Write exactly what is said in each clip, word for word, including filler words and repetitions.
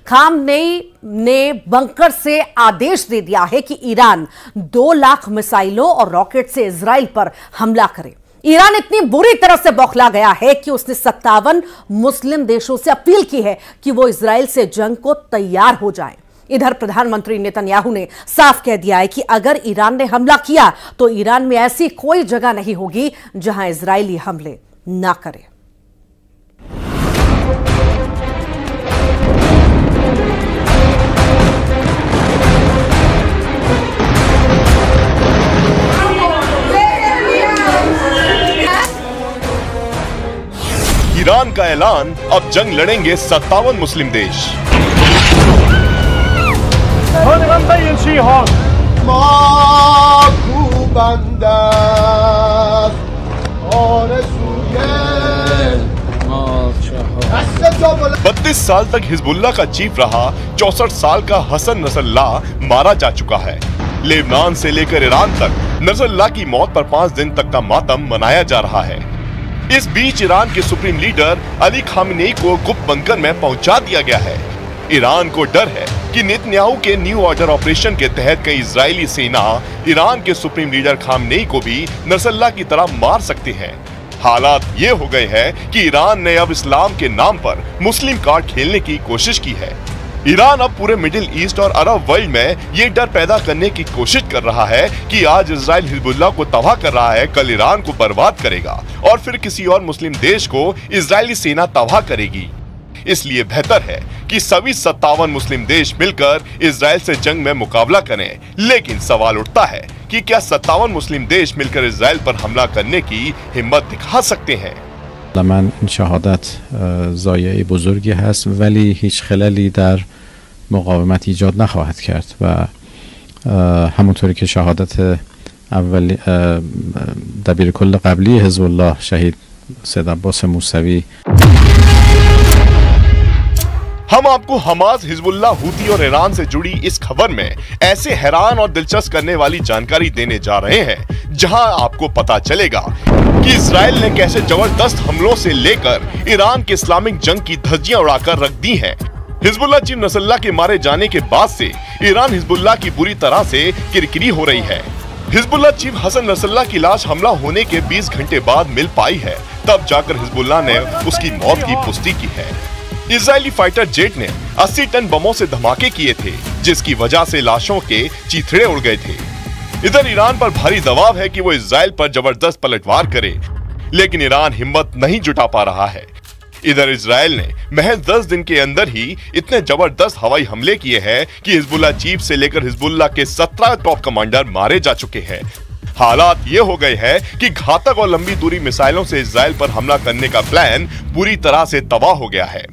Khamenei ने bunker से आदेश दे दिया है कि ईरान दो लाख मिसाइलों और रॉकेट से इजराइल पर हमला करे। ईरान इतनी बुरी तरह से बौखला गया है कि उसने सत्तावन मुस्लिम देशों से अपील की है कि वो इजराइल से जंग को तैयार हो जाएं। इधर प्रधानमंत्री नेतन्याहू ने साफ कह दिया है कि अगर ईरान ने हमला किया तो ईरान में ऐसी कोई जगह नहीं होगी जहां इजरायली हमले ना करे। ईरान का ऐलान, अब जंग लड़ेंगे सत्तावन मुस्लिम देश। बत्तीस साल तक हिजबुल्लाह का चीफ रहा चौसठ साल का हसन नसरल्लाह मारा जा चुका है। लेबनान से लेकर ईरान तक नसरल्लाह की मौत पर पाँच दिन तक का मातम मनाया जा रहा है। इस बीच ईरान के सुप्रीम लीडर अली खामेनेई को गुप्त बंकर में पहुंचा दिया गया है। ईरान को डर है कि नेतन्याहू के न्यू ऑर्डर ऑपरेशन के तहत कई इजरायली सेना ईरान के सुप्रीम लीडर खामेनेई को भी नसरल्लाह की तरह मार सकते हैं। हालात ये हो गए हैं कि ईरान ने अब इस्लाम के नाम पर मुस्लिम कार्ड खेलने की कोशिश की है। ईरान अब पूरे मिडिल ईस्ट और अरब वर्ल्ड में ये डर पैदा करने की कोशिश कर रहा है कि आज इजराइल हिजबुल्लाह को तबाह कर रहा है, कल ईरान को बर्बाद करेगा और फिर किसी और मुस्लिम देश को इजरायली सेना तबाह करेगी। इसलिए बेहतर है कि सभी सत्तावन मुस्लिम देश मिलकर इजराइल से जंग में मुकाबला करें। लेकिन सवाल उठता है कि क्या सत्तावन मुस्लिम देश मिलकर इजराइल पर हमला करने की हिम्मत दिखा सकते हैं؟ من این شهادت ضایعه بزرگی هست ولی هیچ خللی در مقاومت ایجاد نخواهد کرد و همونطوری که شهادت اول دبیر کل قبلی حزب الله شهید سید عباس موسوی हम आपको हमास, हिजबुल्लाह, हूती और ईरान से जुड़ी इस खबर में ऐसे हैरान और दिलचस्प करने वाली जानकारी देने जा रहे हैं जहां आपको पता चलेगा कि इजराइल ने कैसे जबरदस्त हमलों से लेकर ईरान के इस्लामिक जंग की धज्जियां उड़ाकर रख दी हैं। हिजबुल्लाह चीफ नसरल्लाह के मारे जाने के बाद से ईरान हिजबुल्लाह की बुरी तरह से किरकिरी हो रही है। हिजबुल्लाह चीफ हसन नसरल्लाह की लाश हमला होने के बीस घंटे बाद मिल पाई है, तब जाकर हिजबुल्लाह ने उसकी मौत की पुष्टि की है। इजरायली फाइटर जेट ने अस्सी टन बमों से धमाके किए थे, जिसकी वजह से लाशों के चीथड़े उड़ गए थे। इधर ईरान पर भारी दबाव है कि वो इजराइल पर जबरदस्त पलटवार करे, लेकिन ईरान हिम्मत नहीं जुटा पा रहा है। इधर इजराइल ने महज दस दिन के अंदर ही इतने जबरदस्त हवाई हमले किए हैं कि हिजबुल्लाह चीफ से लेकर हिजबुल्लाह के सत्रह टॉप कमांडर मारे जा चुके हैं। हालात ये हो गए हैं कि घातक और लंबी दूरी मिसाइलों से इजराइल पर हमला करने का प्लान पूरी तरह से तबाह हो गया है।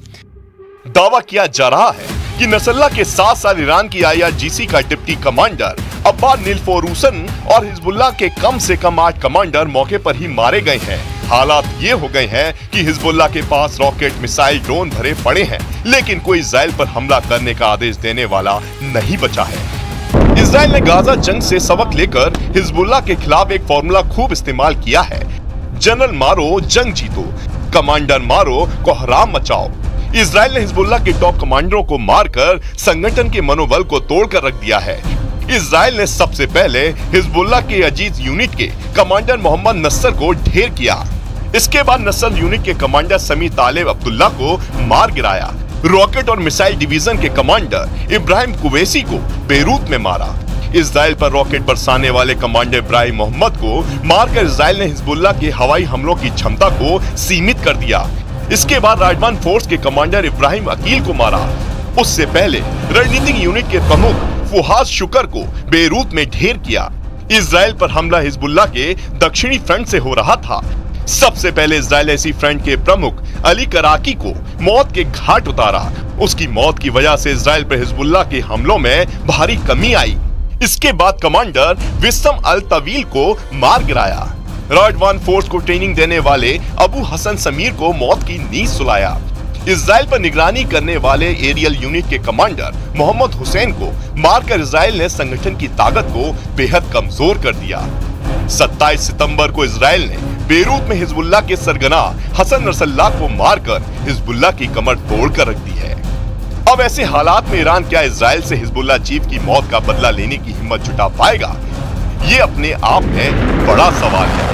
दावा किया जा रहा है कि नसरल्लाह के साथ साथ ईरान की आई आर जी सी का डिप्टी कमांडर अब्बास निलफोरूसन और हिजबुल्लाह के कम से कम आठ कमांडर मौके पर ही मारे गए हैं। हालात ये हो गए हैं कि हिजबुल्लाह के पास रॉकेट, मिसाइल, ड्रोन भरे पड़े हैं, लेकिन कोई इजराइल पर हमला करने का आदेश देने वाला नहीं बचा है। इजराइल ने गाजा जंग से सबक लेकर हिजबुल्लाह के खिलाफ एक फॉर्मूला खूब इस्तेमाल किया है। जनरल मारो, जंग जीतो, कमांडर मारो, कोहराम मचाओ। इजराइल ने हिजबुल्लाह के टॉप कमांडरों को मारकर संगठन के मनोबल को तोड़कर रख दिया है। इजराइल ने सबसे पहले हिजबुल्लाह के अजीज यूनिट के कमांडर मोहम्मद नस्सर को ढेर किया। इसके बाद नस्सर यूनिट के कमांडर समी तालेब अब्दुल्ला को मार गिराया। रॉकेट और मिसाइल डिवीजन के कमांडर इब्राहिम कुवैसी को बेरूत में मारा। इजराइल पर रॉकेट बरसाने वाले कमांडर इब्राहिम मोहम्मद को मारकर इजराइल ने हिजबुल्लाह के हवाई हमलों की क्षमता को सीमित कर दिया। इसके बाद राजवान फोर्स के कमांडर इब्राहिम अकील को मारा। उससे पहले रणनीतिक यूनिट के प्रमुख फुहाद शुकर को बेरूत में ढेर किया। इजराइल पर हमला हिजबुल्लाह के दक्षिणी फ्रंट से हो रहा था। सबसे पहले इजराइल ऐसी फ्रंट के प्रमुख अली कराकी को मौत के घाट उतारा। उसकी मौत की वजह से इजराइल पर हिजबुल्लाह के हमलों में भारी कमी आई। इसके बाद कमांडर विस्म अल तवील को मार गिराया। राजवान फोर्स को ट्रेनिंग देने वाले अबू हसन समीर को मौत की नींद सुलाया। इजराइल पर निगरानी करने वाले एरियल यूनिट के कमांडर मोहम्मद हुसैन को मारकर इजराइल ने संगठन की ताकत को बेहद कमजोर कर दिया। सत्ताईस सितंबर को इजराइल ने बेरूत में हिजबुल्लाह के सरगना हसन नसरल्लाह को मारकर हिजबुल्लाह की कमर तोड़कर रख दी है। अब ऐसे हालात में ईरान क्या इजराइल से हिजबुल्लाह चीफ की मौत का बदला लेने की हिम्मत जुटा पाएगा? ये अपने आप में बड़ा सवाल है।